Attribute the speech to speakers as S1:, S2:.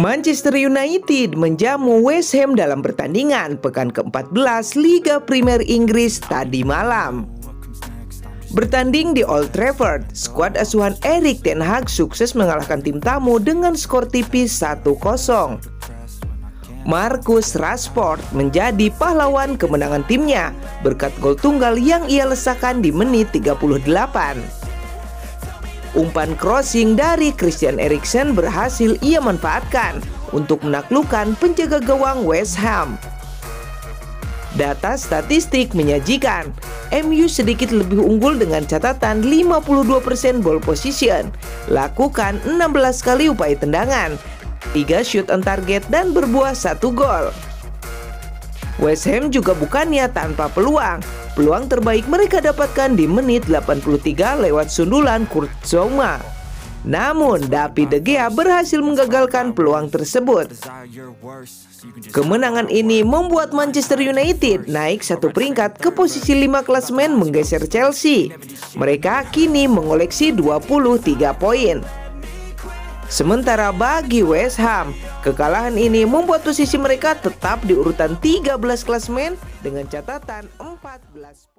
S1: Manchester United menjamu West Ham dalam pertandingan pekan ke-14 Liga Premier Inggris tadi malam. Bertanding di Old Trafford, skuad asuhan Erik ten Hag sukses mengalahkan tim tamu dengan skor tipis 1-0. Marcus Rashford menjadi pahlawan kemenangan timnya berkat gol tunggal yang ia lesakan di menit 38. Umpan crossing dari Christian Eriksen berhasil ia manfaatkan untuk menaklukkan penjaga gawang West Ham. Data statistik menyajikan MU sedikit lebih unggul dengan catatan 52% ball position, lakukan 16 kali upaya tendangan, 3 shoot on target dan berbuah 1 gol. West Ham juga bukannya tanpa peluang. Peluang terbaik mereka dapatkan di menit 83 lewat sundulan Kurt Zouma. Namun David De Gea berhasil menggagalkan peluang tersebut. Kemenangan ini membuat Manchester United naik 1 peringkat ke posisi 5 klasemen menggeser Chelsea. Mereka kini mengoleksi 23 poin. Sementara bagi West Ham, kekalahan ini membuat posisi mereka tetap di urutan 13 klasemen dengan catatan 14